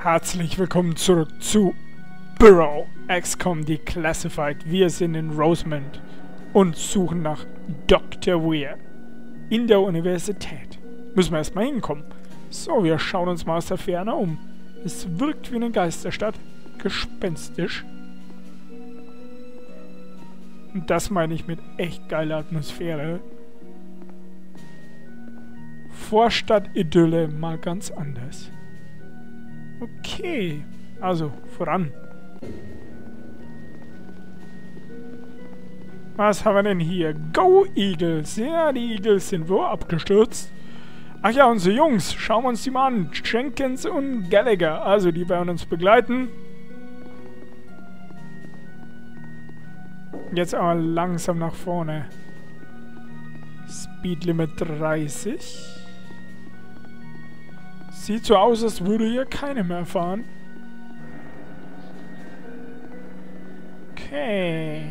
Herzlich willkommen zurück zu Bureau XCOM Declassified. Wir sind in Rosemont und suchen nach Dr. Weir in der Universität. Müssen wir erstmal hinkommen. So, wir schauen uns mal aus der Ferne um. Es wirkt wie eine Geisterstadt. Gespenstisch. Und das meine ich mit echt geiler Atmosphäre. Vorstadt-Idylle mal ganz anders. Okay, also voran. Was haben wir denn hier? Go Eagles! Ja, die Eagles sind wo abgestürzt? Ach ja, unsere Jungs, schauen wir uns die mal an. Jenkins und Gallagher, also die werden uns begleiten. Jetzt aber langsam nach vorne. Speedlimit 30. Sieht so aus, als würde hier keiner mehr fahren. Okay.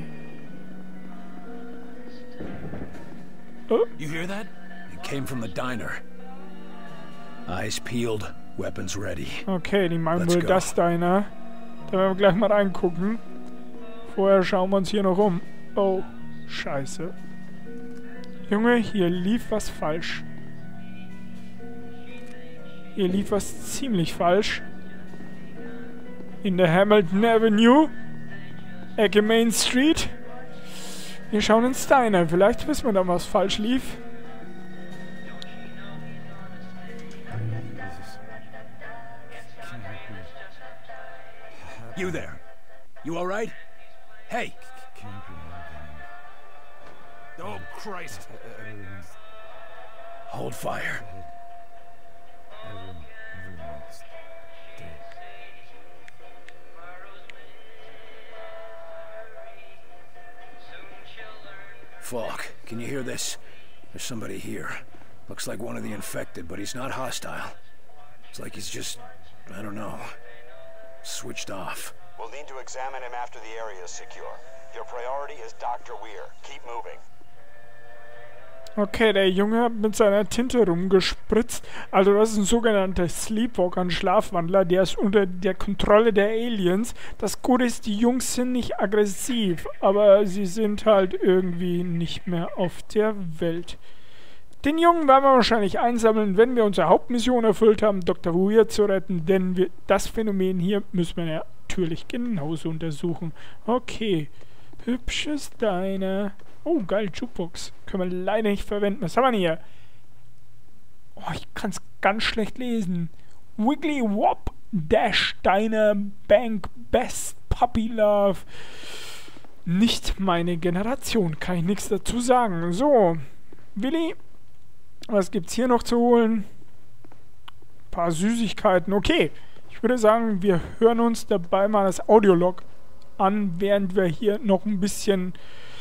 Oh. You hear that? It came from the diner. Eyes peeled, weapons ready. Okay, die meinen wohl das Diner. Da werden wir gleich mal reingucken. Vorher schauen wir uns hier noch um. Oh, scheiße. Junge, hier lief was falsch. Hier lief was ziemlich falsch. In der Hamilton Avenue. Ecke Main Street. Wir schauen ins Diner. Vielleicht wissen wir dann, was falsch lief. You there? You all right? Hey! Oh, Christ! Hold fire. Falk, can you hear this? There's somebody here. Looks like one of the infected, but he's not hostile. It's like he's just, I don't know, switched off. We'll need to examine him after the area is secure. Your priority is Dr. Weir. Keep moving. Okay, der Junge hat mit seiner Tinte rumgespritzt. Also das ist ein sogenannter Sleepwalker, ein Schlafwandler. Der ist unter der Kontrolle der Aliens. Das Gute ist, die Jungs sind nicht aggressiv, aber sie sind halt irgendwie nicht mehr auf der Welt. Den Jungen werden wir wahrscheinlich einsammeln, wenn wir unsere Hauptmission erfüllt haben, Dr. Weir zu retten, denn das Phänomen hier müssen wir natürlich genauso untersuchen. Okay, hübsches Diner. Oh, geil, Jukebox. Können wir leider nicht verwenden. Was haben wir denn hier? Oh, ich kann es ganz schlecht lesen. Wiggly Wop Dash Diner Bank Best Puppy Love. Nicht meine Generation. Kann ich nichts dazu sagen. So, Willi, was gibt's hier noch zu holen? Ein paar Süßigkeiten. Okay, ich würde sagen, wir hören uns dabei mal das Audiolog an, während wir hier noch ein bisschen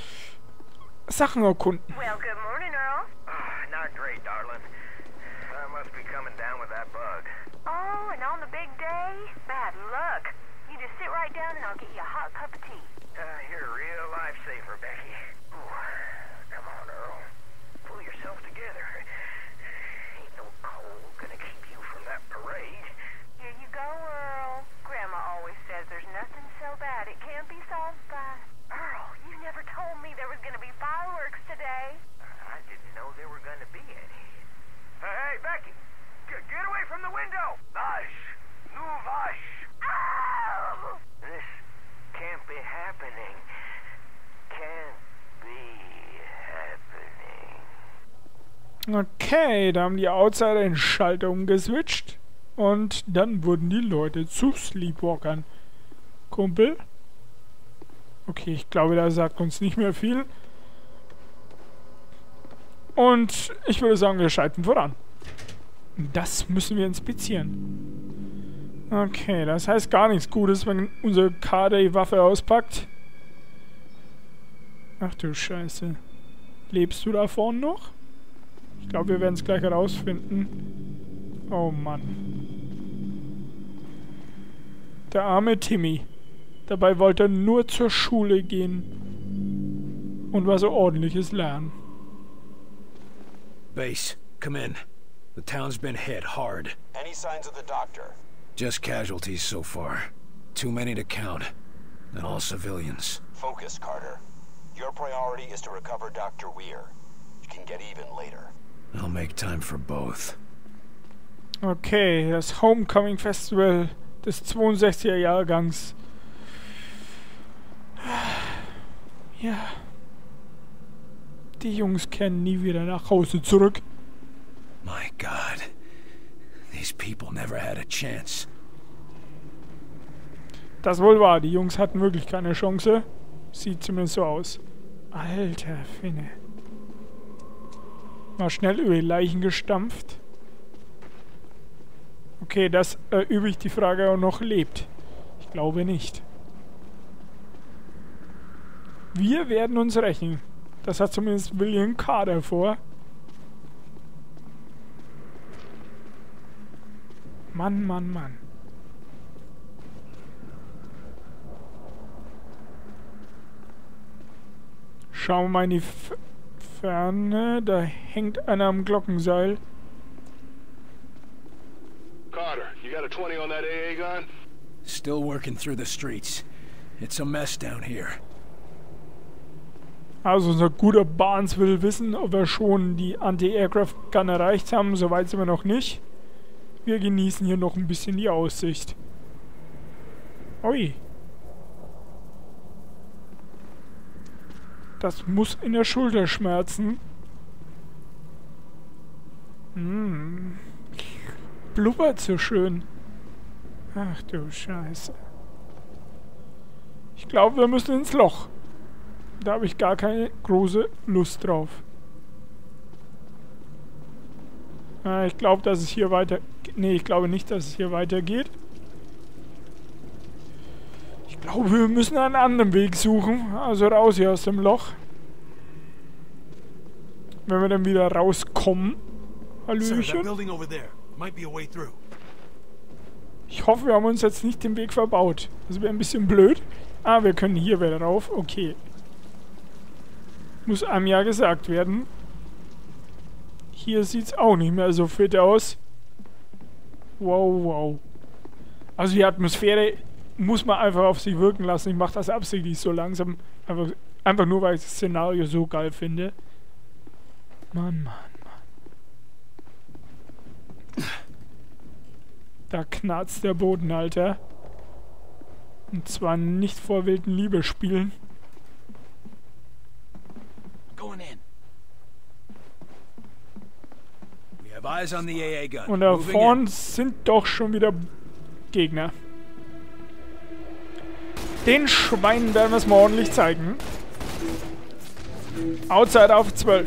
Sachen erkunden. Well, good morning, Earl. Not great, darling. I must be coming down with that bug. Oh, and on the big day? Bad luck. You just sit right down and I'll get you a hot cup of tea. You're a real lifesaver, Becky. Ooh, come on, Earl. Pull yourself together. Ain't no cold gonna keep you from that parade. Here you go, Earl. Grandma always says there's nothing so bad it can't be solved by... Earl, you never told me there was going to be fireworks today. I didn't know there were going to be any. Hey, Becky! Get away from the window! Vash! Nu vash! Ow! This can't be happening. Can't be happening. Okay, da haben die Outsider den Schalter umgeswitcht. Und dann wurden die Leute zu Sleepwalkern. Kumpel? Okay, ich glaube, der sagt uns nicht mehr viel. Und ich würde sagen, wir schalten voran. Das müssen wir inspizieren. Okay, das heißt gar nichts Gutes, wenn unsere Kader die Waffe auspackt. Ach du Scheiße. Lebst du da vorne noch? Ich glaube, wir werden es gleich herausfinden. Oh Mann. Der arme Timmy. Dabei wollte er nur zur Schule gehen und was Ordentliches lernen. Base, come in. The town's been hit hard. Any signs of the doctor? Just casualties so far. Too many to count. And all civilians. Focus, Carter. Your priority is to recover Dr. Weir. You can get even later. I'll make time for both. Okay, das Homecoming Festival des 62er Jahrgangs. Ja. Die Jungs kehren nie wieder nach Hause zurück. My God. These people never had a chance. Das wohl wahr, die Jungs hatten wirklich keine Chance. Sieht zumindest so aus. Alter Finne. Mal schnell über die Leichen gestampft. Okay, das übe ich die Frage, ob er noch lebt. Ich glaube nicht. Wir werden uns rächen. Das hat zumindest William Carter vor. Mann, Mann, Mann. Schauen wir mal in die Ferne. Da hängt einer am Glockenseil. Carter, you got a 20 on that AA gun? Still working through the streets. It's a mess down here. Also unser guter Barnes will wissen, ob wir schon die Anti-Aircraft-Gun erreicht haben. Soweit sind wir noch nicht. Wir genießen hier noch ein bisschen die Aussicht. Ui. Das muss in der Schulter schmerzen. Blubbert so schön. Ach du Scheiße. Ich glaube, wir müssen ins Loch. Da habe ich gar keine große Lust drauf. Ich glaube, dass es hier weiter... Nee, ich glaube nicht, dass es hier weitergeht. Ich glaube, wir müssen einen anderen Weg suchen. Also raus hier aus dem Loch. Wenn wir dann wieder rauskommen. Hallöchen. Ich hoffe, wir haben uns jetzt nicht den Weg verbaut. Das wäre ein bisschen blöd. Ah, wir können hier wieder rauf. Okay. Muss einem ja gesagt werden. Hier sieht es auch nicht mehr so fit aus. Wow, wow. Also die Atmosphäre muss man einfach auf sich wirken lassen. Ich mache das absichtlich so langsam. Einfach nur, weil ich das Szenario so geil finde. Mann, Mann, Mann. Da knarzt der Boden, Alter. Und zwar nicht vor wilden Liebesspielen. Und da vorne sind doch schon wieder Gegner. Den Schweinen werden wir es mal ordentlich zeigen. Outside auf 12.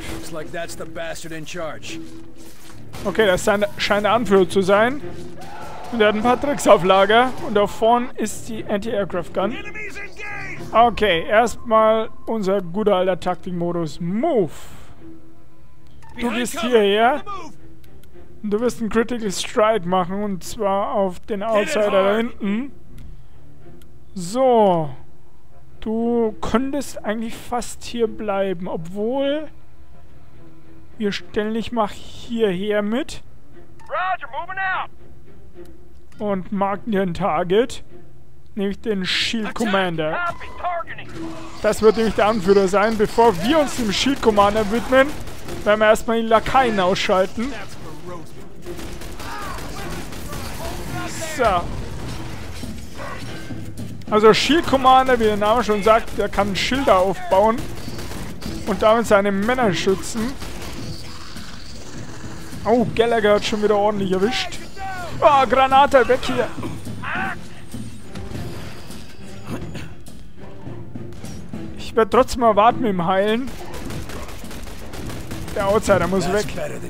Okay, das scheint der Anführer zu sein. Und er hat ein paar Tricks auf Lager. Und da vorne ist die Anti-Aircraft-Gun. Okay, erstmal unser guter alter Taktikmodus. Move. Du gehst hierher. Und du wirst einen Critical Strike machen. Und zwar auf den Outsider da hinten. So. Du könntest eigentlich fast hier bleiben. Obwohl... Wir stellen dich mal hierher mit. Und marken dir ein Target. Nämlich den Shield Commander. Das wird nämlich der Anführer sein. Bevor wir uns dem Shield Commander widmen, werden wir erstmal die Lakaien ausschalten. So. Also Shield Commander, wie der Name schon sagt, der kann Schilder aufbauen und damit seine Männer schützen. Oh, Gallagher hat schon wieder ordentlich erwischt. Oh, Granate, weg hier. Ich werde trotzdem mal warten mit dem Heilen. Der Outsider muss weg.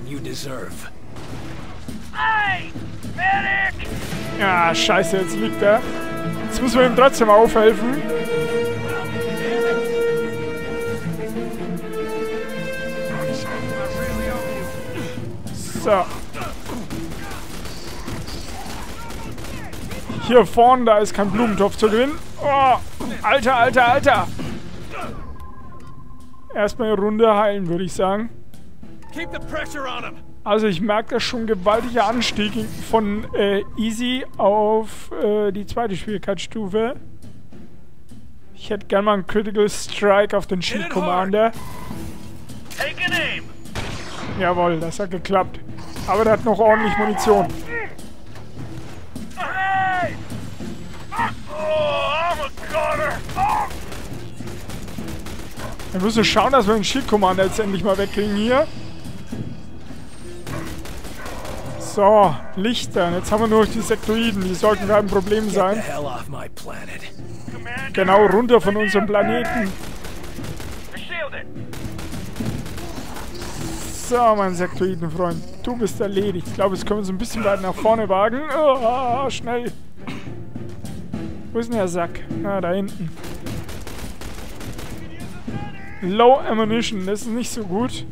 Ja, scheiße, jetzt liegt er. Jetzt müssen wir ihm trotzdem aufhelfen. So. Hier vorne, da ist kein Blumentopf zu gewinnen. Oh, Alter, Alter, Alter. Erstmal eine Runde heilen, würde ich sagen. Also ich merke da schon gewaltiger Anstieg von Easy auf die zweite Schwierigkeitsstufe. Ich hätte gerne mal einen Critical Strike auf den Shield Commander. Jawohl, das hat geklappt. Aber der hat noch ordentlich Munition. Wir müssen schauen, dass wir den Shield Commander jetzt endlich mal wegkriegen hier. So, Lichter. Jetzt haben wir nur noch die Sektoiden. Die sollten kein Problem sein. Genau, runter von unserem Planeten. So, mein Sektoidenfreund. Du bist erledigt. Ich glaube, jetzt können wir uns ein bisschen weit nach vorne wagen. Oh, schnell. Wo ist denn der Sack? Ah, da hinten. Low Ammunition. Das ist nicht so gut.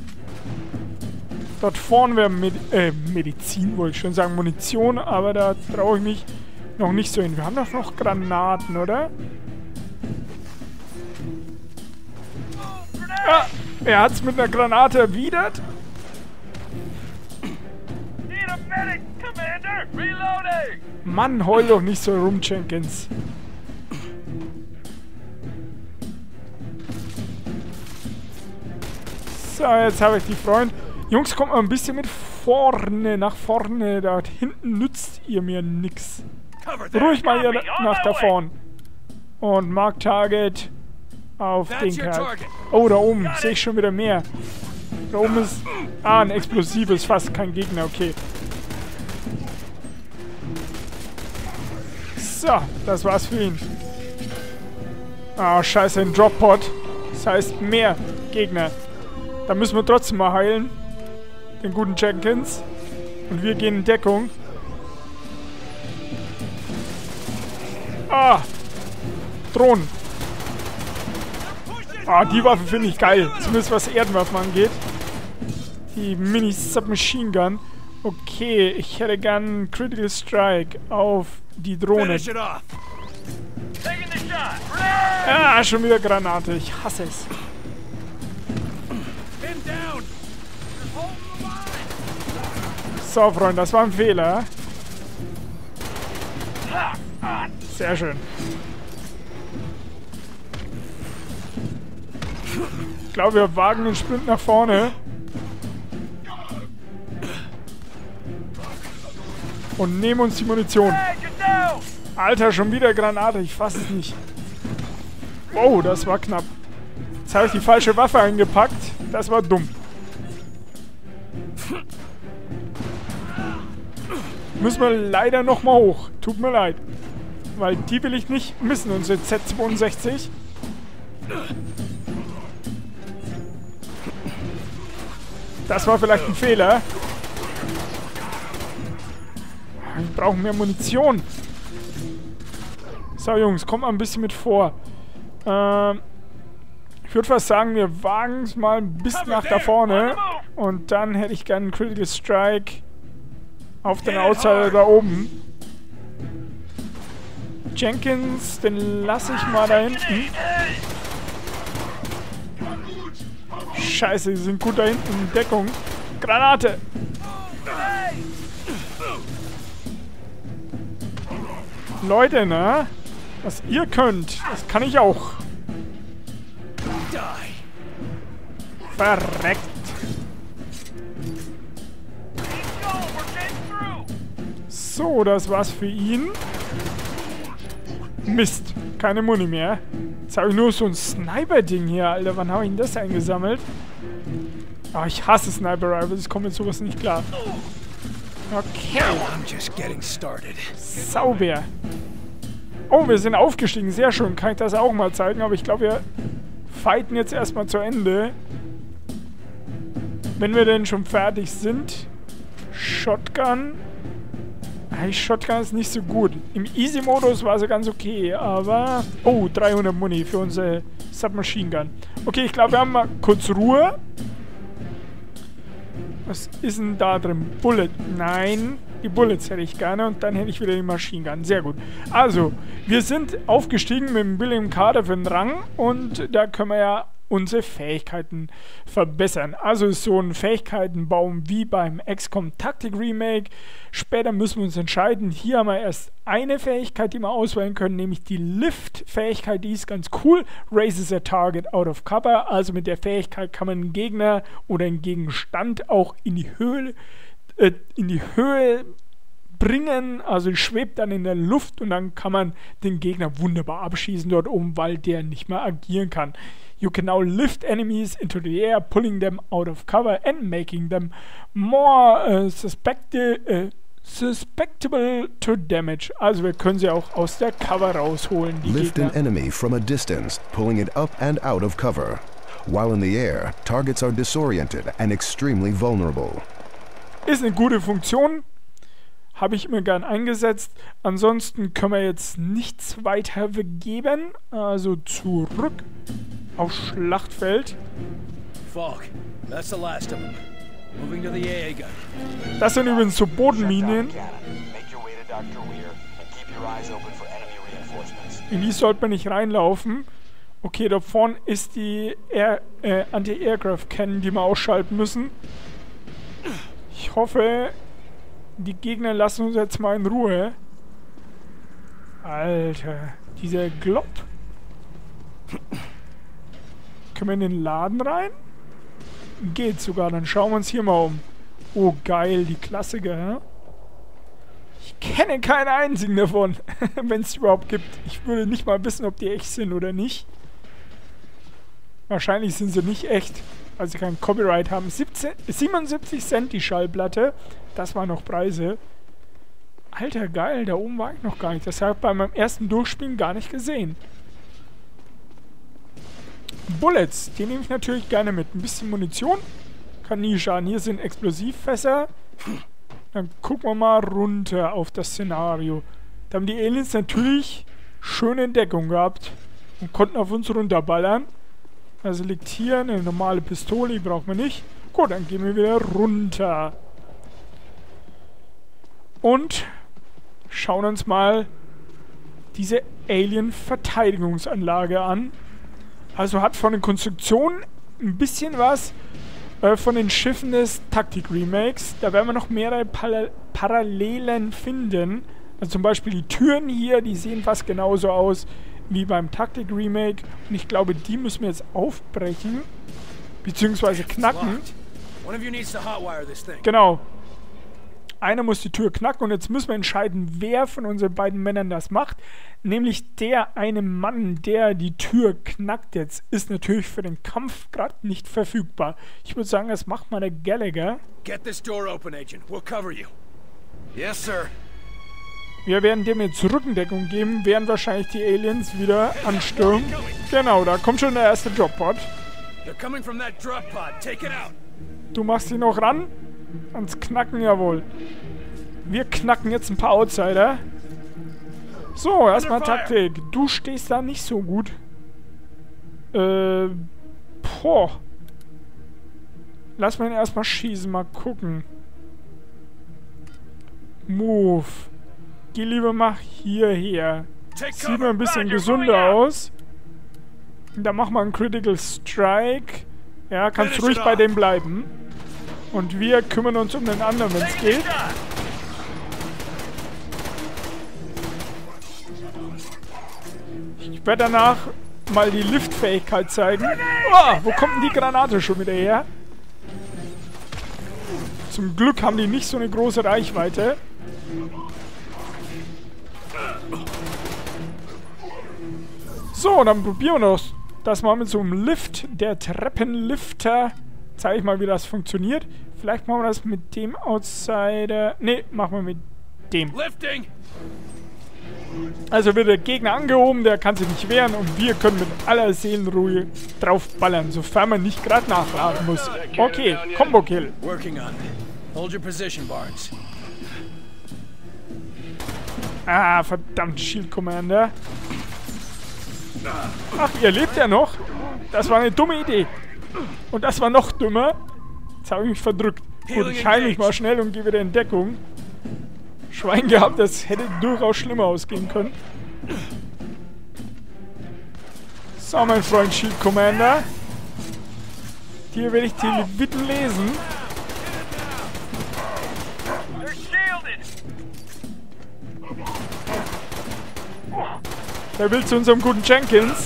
Dort vorne wäre Medizin, wollte ich schon sagen, Munition, aber da traue ich mich noch nicht so hin. Wir haben doch noch Granaten, oder? Ah, er hat es mit einer Granate erwidert. Mann, heul doch nicht so rum, Jenkins. So, jetzt habe ich die Freund. Jungs, kommt mal ein bisschen mit vorne, nach vorne. Da hinten nützt ihr mir nix. Ruhig mal hier nach da vorne. Und Mark Target auf den Kerl. Oh, da oben sehe ich schon wieder mehr. Da oben ist... Ah, ein explosives, fast kein Gegner, okay. So, das war's für ihn. Ah, scheiße, ein Droppod. Das heißt, mehr Gegner. Da müssen wir trotzdem mal heilen. Den guten Jenkins. Und wir gehen in Deckung. Ah! Drohnen. Ah, die Waffe finde ich geil. Zumindest was Erdenwaffen angeht. Die Mini-Submachine Gun. Okay, ich hätte gern einen Critical Strike auf die Drohne. Ah, schon wieder Granate. Ich hasse es. So, Freunde, das war ein Fehler. Sehr schön. Ich glaube, wir wagen den Sprint nach vorne. Und nehmen uns die Munition. Alter, schon wieder Granate. Ich fasse es nicht. Oh, das war knapp. Jetzt habe ich die falsche Waffe eingepackt. Das war dumm. Müssen wir leider nochmal hoch. Tut mir leid. Weil die will ich nicht missen, unsere Z62. Das war vielleicht ein Fehler. Ich brauche mehr Munition. So, Jungs, kommt mal ein bisschen mit vor. Ich würde fast sagen, wir wagen es mal ein bisschen nach da vorne. Und dann hätte ich gerne einen Critical Strike auf den Outsider da oben. Jenkins, den lasse ich mal da hinten. Scheiße, die sind gut da hinten in Deckung. Granate! Leute, ne? Was ihr könnt, das kann ich auch. Verreckt. So, das war's für ihn. Mist, keine Muni mehr. Jetzt habe ich nur so ein Sniper-Ding hier, Alter. Wann habe ich denn das eingesammelt? Ah, ich hasse Sniper-Rifles. Ich komme mit sowas nicht klar. Okay. Sauber. Oh, wir sind aufgestiegen. Sehr schön. Kann ich das auch mal zeigen. Aber ich glaube, wir fighten jetzt erstmal zu Ende. Wenn wir denn schon fertig sind. Shotgun. Shotgun ist nicht so gut. Im Easy-Modus war sie ganz okay, aber... Oh, 300 Muni für unsere Submachine Gun. Okay, ich glaube, wir haben mal kurz Ruhe. Was ist denn da drin? Bullet. Nein, die Bullets hätte ich gerne und dann hätte ich wieder die Machine Gun. Sehr gut. Also, wir sind aufgestiegen mit dem William Carter für den Rang und da können wir ja unsere Fähigkeiten verbessern. Also ist so ein Fähigkeitenbaum wie beim XCOM Tactic Remake. Später müssen wir uns entscheiden. Hier haben wir erst eine Fähigkeit, die wir auswählen können, nämlich die Lift-Fähigkeit. Die ist ganz cool. Raises a target out of cover. Also mit der Fähigkeit kann man einen Gegner oder einen Gegenstand auch in die Höhe bringen, also schwebt dann in der Luft und dann kann man den Gegner wunderbar abschießen dort oben, weil der nicht mehr agieren kann. You can now lift enemies into the air, pulling them out of cover and making them more susceptible to damage. Also wir können sie auch aus der Cover rausholen, die Lift Gegner. an enemy from a distance, pulling it up and out of cover. While in the air, targets are disoriented and extremely vulnerable. Ist eine gute Funktion. Habe ich immer gern eingesetzt. Ansonsten können wir jetzt nichts weiter begeben. Also zurück aufs Schlachtfeld. Falk, that's the last of them. Moving to the AA gun. Das sind übrigens so Shut down Bodenminien. the cannon. Make your way to Dr. Weir and keep your eyes open for enemy reinforcements. In die sollte man nicht reinlaufen. Okay, da vorne ist die Anti-Aircraft-Cannon, die wir ausschalten müssen. Ich hoffe, die Gegner lassen uns jetzt mal in Ruhe. Alter, dieser Glob. Können wir in den Laden rein? Geht sogar, dann schauen wir uns hier mal um. Oh geil, die Klassiker, hä? Ich kenne keinen einzigen davon, wenn es überhaupt gibt. Ich würde nicht mal wissen, ob die echt sind oder nicht. Wahrscheinlich sind sie nicht echt, weil sie kein Copyright haben. 77 Cent die Schallplatte. Das waren noch Preise. Alter, geil, da oben war ich noch gar nicht. Das habe ich bei meinem ersten Durchspielen gar nicht gesehen. Bullets, die nehme ich natürlich gerne mit. Ein bisschen Munition. Kann nie schaden. Hier sind Explosivfässer. Dann gucken wir mal runter auf das Szenario. Da haben die Aliens natürlich schöne Deckung gehabt und konnten auf uns runterballern. Also liegt hier eine normale Pistole, die braucht man nicht. Gut, dann gehen wir wieder runter. Und schauen uns mal diese Alien-Verteidigungsanlage an. Also hat von den Konstruktionen ein bisschen was von den Schiffen des Taktik-Remakes. Da werden wir noch mehrere Parallelen finden. Also zum Beispiel die Türen hier, die sehen fast genauso aus wie beim Taktik-Remake. Und ich glaube, die müssen wir jetzt aufbrechen. Beziehungsweise knacken. Genau. Einer muss die Tür knacken und jetzt müssen wir entscheiden, wer von unseren beiden Männern das macht. Nämlich der eine Mann, der die Tür knackt jetzt, ist natürlich für den Kampf gerade nicht verfügbar. Ich würde sagen, das macht mal der Gallagher. Get this door open, Agent. We'll cover you. Yes, sir. Wir werden dem jetzt Rückendeckung geben, während wahrscheinlich die Aliens wieder anstürmen. Genau, da kommt schon der erste Dropbot. They're coming from that drop pod. Take it out. Du machst sie noch ran? Ans Knacken, jawohl. Wir knacken jetzt ein paar Outsider. So, erstmal Taktik. Du stehst da nicht so gut. Lass mal ihn erstmal schießen, mal gucken. Move. Geh lieber mal hierher. Sieht mir ein bisschen gesunder aus. Da mach mal einen Critical Strike. Ja, kannst ruhig bei dem bleiben. Und wir kümmern uns um den anderen, wenn es geht. Ich werde danach mal die Liftfähigkeit zeigen. Oh, wo kommt denn die Granate schon wieder her? Zum Glück haben die nicht so eine große Reichweite. So, dann probieren wir das mal mit so einem Lift. Der Treppenlifter. Zeige ich mal, wie das funktioniert. Vielleicht machen wir das mit dem Outsider. Ne, machen wir mit dem. Lifting. Also wird der Gegner angehoben, der kann sich nicht wehren und wir können mit aller Seelenruhe drauf ballern, sofern man nicht gerade nachladen muss. Okay, Combo-Kill. Working on it. Hold your position, Barnes. Ah, verdammt, Shield Commander. Ach, ihr lebt ja noch? Das war eine dumme Idee. Und das war noch dümmer. Jetzt habe ich mich verdrückt. Gut, ich heile mich mal schnell und gehe wieder in Deckung. Schwein gehabt, das hätte durchaus schlimmer ausgehen können. So, mein Freund Shield Commander. Dir werde ich die Leviten lesen. Der will zu unserem guten Jenkins.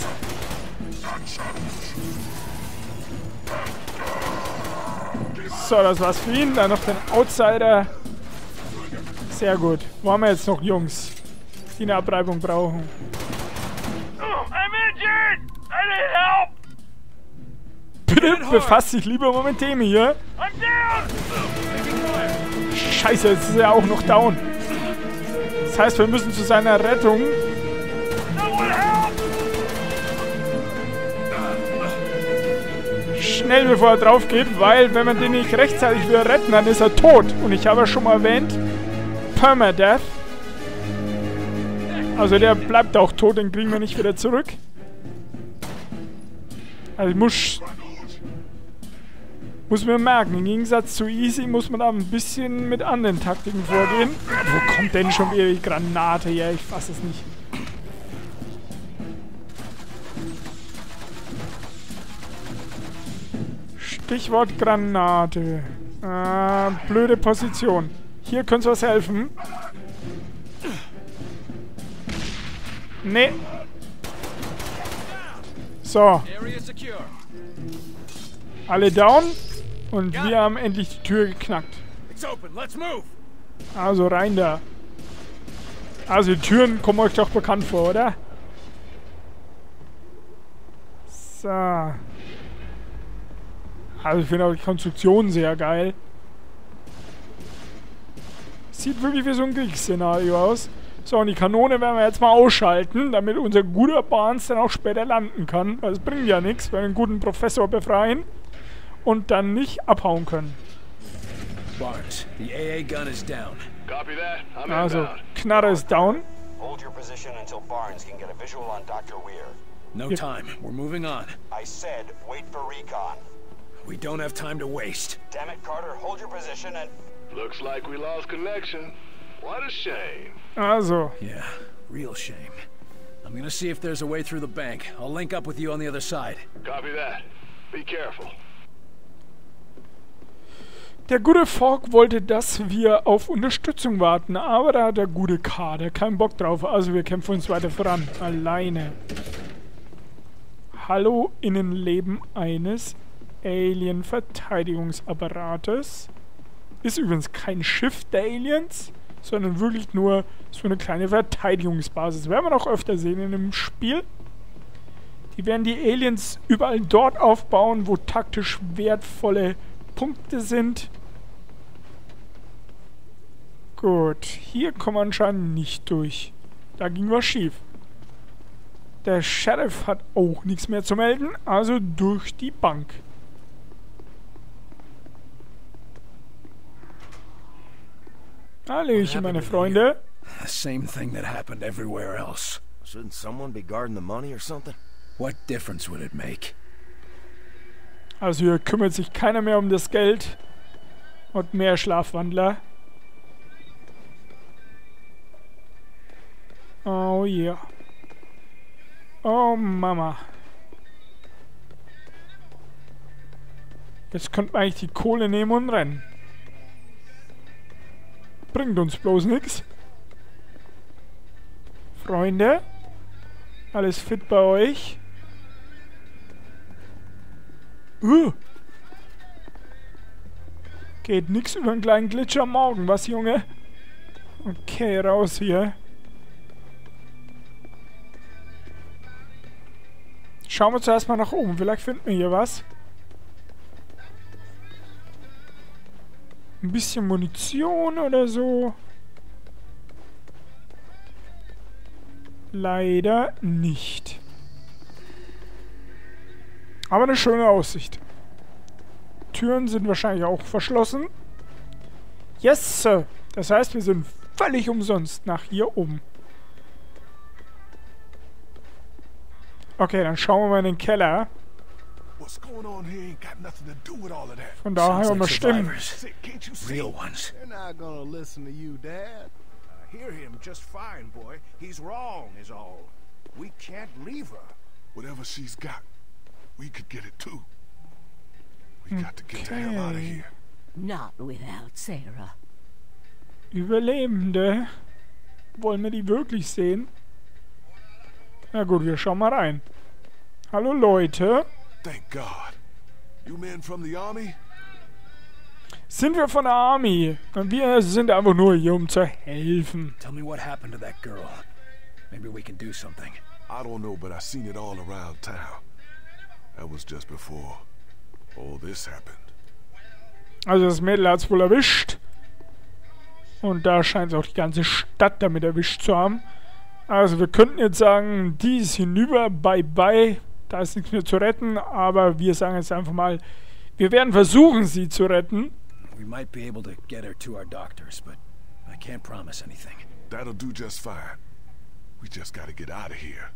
So, das war's für ihn. Dann noch den Outsider. Sehr gut. Wo haben wir jetzt noch Jungs, die eine Abreibung brauchen? I'm injured! I need help! Bitte befasst dich lieber mal mit dem hier. I'm down! Scheiße, jetzt ist er auch noch down. Das heißt, wir müssen zu seiner Rettung. Someone help! Schnell bevor er drauf geht, weil wenn man den nicht rechtzeitig wieder retten, dann ist er tot. Und ich habe ja schon mal erwähnt, Permadeath. Also der bleibt auch tot, den kriegen wir nicht wieder zurück. Also ich muss mir merken, im Gegensatz zu Easy muss man da ein bisschen mit anderen Taktiken vorgehen. Wo kommt denn schon wieder die Granate her? Ich fasse es nicht. Stichwort Granate. Blöde Position. Hier könnte was helfen. Nee. So. Alle down. Und wir haben endlich die Tür geknackt. Also rein da. Also die Türen kommen euch doch bekannt vor, oder? So. Also ich finde auch die Konstruktion sehr geil. Sieht wirklich wie so ein Kriegsszenario aus. So, und die Kanone werden wir jetzt mal ausschalten, damit unser guter Barnes dann auch später landen kann. Weil es bringt ja nichts, wenn wir einen guten Professor befreien und dann nicht abhauen können. Barnes, the AA gun is down. Copy that. I'm Also, inbound. Knarre ist down. Hold your position until Barnes can get a visual on Dr. Weir. No time. We're moving on. I said wait for recon. We don't have time to waste. Damn it, Carter, hold your position and... Looks like we lost connection. What a shame. Also, Yeah, real shame. I'm gonna see if there's a way through the bank. I'll link up with you on the other side. Copy that. Be careful. der gute Falk wollte, dass wir auf Unterstützung warten, aber da hat der gute Kader keinen Bock drauf. Also wir kämpfen uns weiter voran. Alleine. Hallo Innenleben eines Alien-Verteidigungsapparates. Ist übrigens kein Schiff der Aliens, sondern wirklich nur so eine kleine Verteidigungsbasis. Werden wir noch öfter sehen in dem Spiel. Die werden die Aliens überall dort aufbauen, wo taktisch wertvolle Punkte sind. Gut, hier kommen wir anscheinend nicht durch. Da ging was schief. Der Sheriff hat auch nichts mehr zu melden, also durch die Bank. Hallöchen, meine Freunde. The same thing that happened everywhere else. Shouldn't someone be guarding the money or something? What difference would it make? Also hier kümmert sich keiner mehr um das Geld. Und mehr Schlafwandler. Oh yeah. Oh Mama. Jetzt könnte man eigentlich die Kohle nehmen und rennen. Bringt uns bloß nichts. Freunde. Alles fit bei euch? Geht nix über einen kleinen Glitch am Morgen, was, Junge? Okay, raus hier. Schauen wir zuerst mal nach oben. Vielleicht finden wir hier was. Ein bisschen Munition oder so. Leider nicht. Aber eine schöne Aussicht. Türen sind wahrscheinlich auch verschlossen. Yes, Sir. Das heißt, wir sind völlig umsonst nach hier oben. Okay, dann schauen wir mal in den Keller. What's going on here ain't got nothing to do with all of that. Von daher Sounds haben wir like Stimmen. survivors. Can't you see? Real ones. They're not gonna listen to you, Dad. I hear him just fine, boy. He's wrong is all. We can't leave her. Whatever she's got, we could get it too. We got to get the hell out of here. Not without Sarah. Überlebende. Wollen wir die wirklich sehen? Na gut, wir schauen mal rein. Hallo Leute. Thank God. You men from the army? Sind wir von der Army? Und wir sind einfach nur hier, um zu helfen. Tell me what happened to that girl. Maybe we can do something. I don't know, but I seen it all around town. That was just before all this happened. Also das Mädel hat's wohl erwischt. Und da scheint es auch die ganze Stadt damit erwischt zu haben. Also wir könnten jetzt sagen, die ist hinüber, bye bye. Da ist nichts mehr zu retten, aber wir sagen jetzt einfach mal, wir werden versuchen, sie zu retten. We might be able to get her to our doctors, but I can't promise anything. That'll do just fine. We just gotta get out of here.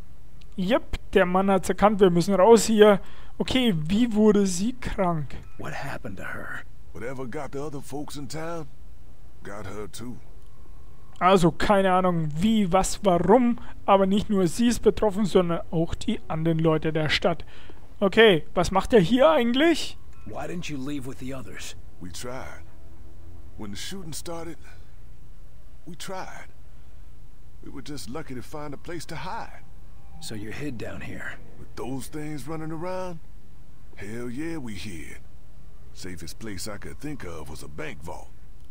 Yep, der Mann hat's erkannt, wir müssen raus hier. Okay, wie wurde sie krank? What happened to her? Whatever got the other folks in town, got her too. Also keine Ahnung wie, was, warum, aber nicht nur sie ist betroffen, sondern auch die anderen Leute der Stadt. Okay, was macht er hier eigentlich? Why didn't you leave with the others? We tried. When the shooting started, we tried. We were just lucky to find a place to hide. So you hid down here? With those things running around? Hell yeah, we hid. Safest place I could think of was a bank vault.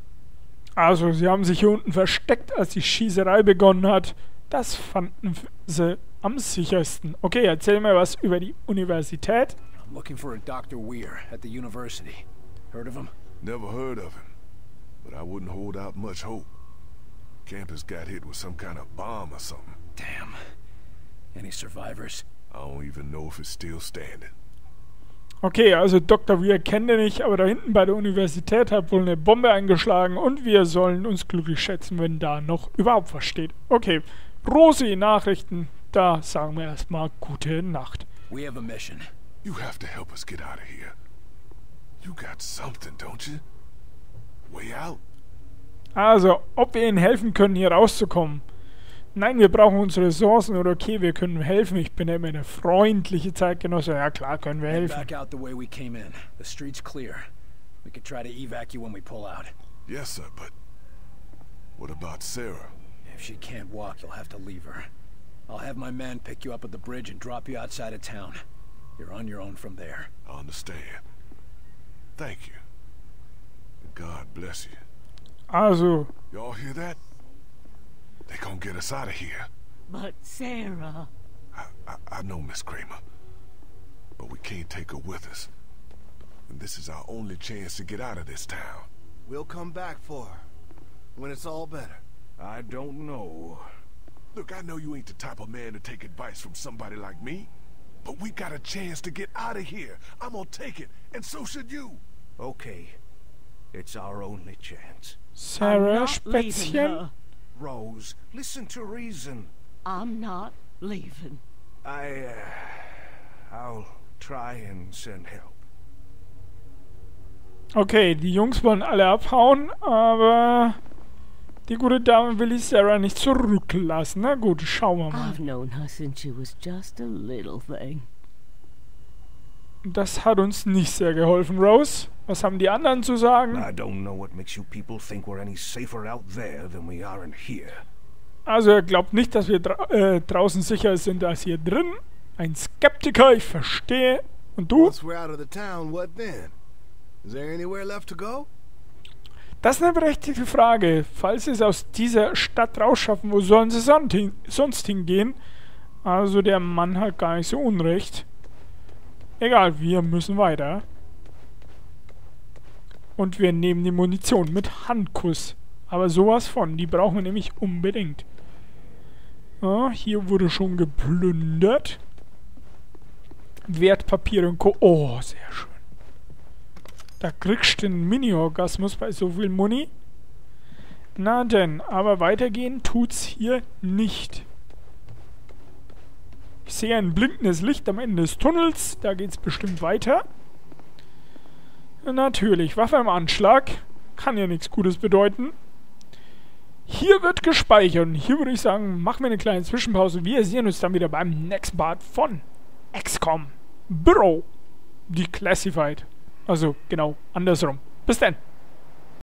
Also, sie haben sich hier unten versteckt, als die Schießerei begonnen hat. Das fanden sie am sichersten. Okay, erzähl mir was über die Universität. I'm looking for a Dr. Weir at the university. Heard of him? Never heard of him, but I wouldn't hold out much hope. Campus got hit with some kind of bomb or something. Damn. Any survivors? I don't even know if it's still standing. Okay, also Dr. Weir kennt ihr nicht, aber da hinten bei der Universität hat wohl eine Bombe eingeschlagen und wir sollen uns glücklich schätzen, wenn da noch überhaupt was steht. Okay, Rosi, Nachrichten, da sagen wir erstmal gute Nacht. We have a mission. You have to help us get out of here. You got something, don't you? Way out? Also, ob wir ihnen helfen können, hier rauszukommen. Nein, wir brauchen unsere Ressourcen oder okay, wir können helfen. Ich bin ja immer eine freundliche Zeitgenosse. Ja klar, können wir helfen. Back out the way we came in. The street's clear. We could try to evac you when we pull out. Yes, sir, but what about Sarah? If she can't walk, you'll have to leave her. I'll have my man pick you up at the bridge and drop you outside of town. You're on your own from there. I understand. Thank you. God bless you. Also. Y'all hear that? They gonna get us out of here. But Sarah... I know, Miss Kramer. But we can't take her with us. And this is our only chance to get out of this town. We'll come back for her. When it's all better. I don't know. Look, I know you ain't the type of man to take advice from somebody like me. But we got a chance to get out of here. I'm gonna take it, and so should you. Okay. It's our only chance. Sarah Spätzchen? Rose, listen to reason. I'm not leaving. I'll try and send help. Okay, die Jungs wollen alle abhauen, aber die gute Dame will die Sarah nicht zurücklassen. Na gut, schauen wir mal. I've known her since she was just a little thing. Das hat uns nicht sehr geholfen, Rose. Was haben die anderen zu sagen? I don't know what makes you people think we're any safer out there than we are in here. Also er glaubt nicht, dass wir draußen sicher sind als hier drin. Ein Skeptiker, ich verstehe. Und du? Once we're out of the town, what then? Is there anywhere left to go? Das ist eine berechtigte Frage. Falls sie es aus dieser Stadt rausschaffen, wo sollen sie sonst hingehen? Also der Mann hat gar nicht so unrecht. Egal, wir müssen weiter. Und wir nehmen die Munition mit Handkuss. Aber sowas von, die brauchen wir nämlich unbedingt. Ja, hier wurde schon geplündert. Wertpapiere und Co. Oh, sehr schön. Da kriegst du den Mini-Orgasmus bei so viel Muni. Na denn, aber weitergehen tut's hier nicht. Ich sehe ein blinkendes Licht am Ende des Tunnels. Da geht's bestimmt weiter. Natürlich, Waffe im Anschlag. Kann ja nichts Gutes bedeuten. Hier wird gespeichert. Und hier würde ich sagen, machen wir eine kleine Zwischenpause. Wir sehen uns dann wieder beim nächsten Part von XCOM Bureau Declassified. Also genau andersrum. Bis dann.